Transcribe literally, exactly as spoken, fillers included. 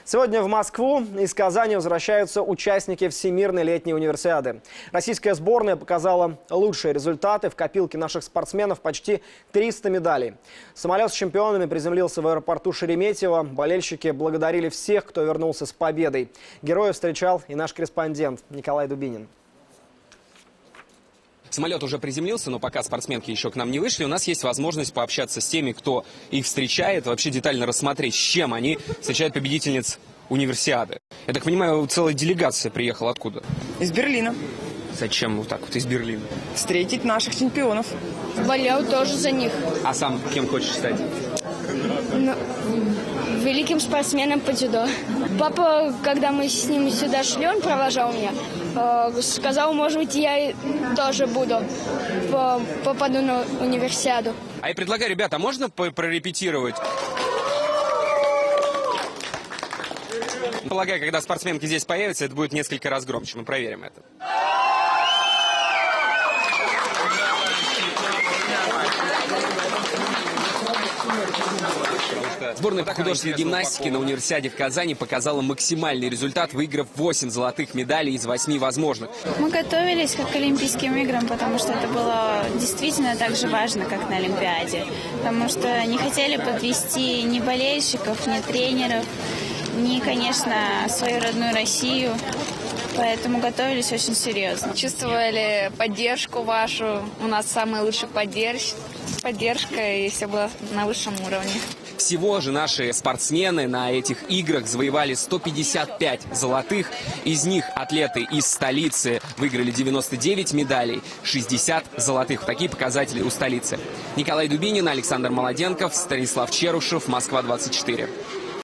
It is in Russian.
Сегодня в Москву из Казани возвращаются участники Всемирной летней универсиады. Российская сборная показала лучшие результаты. В копилке наших спортсменов почти триста медалей. Самолет с чемпионами приземлился в аэропорту Шереметьево. Болельщики благодарили всех, кто вернулся с победой. Героев встречал и наш корреспондент Николай Дубинин. Самолет уже приземлился, но пока спортсменки еще к нам не вышли, у нас есть возможность пообщаться с теми, кто их встречает, вообще детально рассмотреть, с чем они встречают победительниц универсиады. Я так понимаю, целая делегация приехала откуда? Из Берлина. Зачем вот так вот из Берлина? Встретить наших чемпионов. Болел тоже за них. А сам кем хочешь стать? Ну, великим спортсменом по дзюдо. Папа, когда мы с ним сюда шли, он провожал меня. Э, сказал, может быть, я тоже буду, по, попаду на универсиаду. А я предлагаю, ребята, можно прорепетировать? Полагаю, когда спортсменки здесь появятся, это будет несколько раз громче. Мы проверим это. Сборная по художественной гимнастике на универсиаде в Казани показала максимальный результат, выиграв восемь золотых медалей из восьми возможных. Мы готовились как к Олимпийским играм, потому что это было действительно так же важно, как на Олимпиаде. Потому что не хотели подвести ни болельщиков, ни тренеров, ни, конечно, свою родную Россию. Поэтому готовились очень серьезно. Чувствовали поддержку вашу. У нас самая лучшая поддерж... поддержка, и все было на высшем уровне. Всего же наши спортсмены на этих играх завоевали сто пятьдесят пять золотых. Из них атлеты из столицы выиграли девяносто девять медалей, шестьдесят золотых. Такие показатели у столицы. Николай Дубинин, Александр Молоденков, Станислав Черушев, Москва двадцать четыре.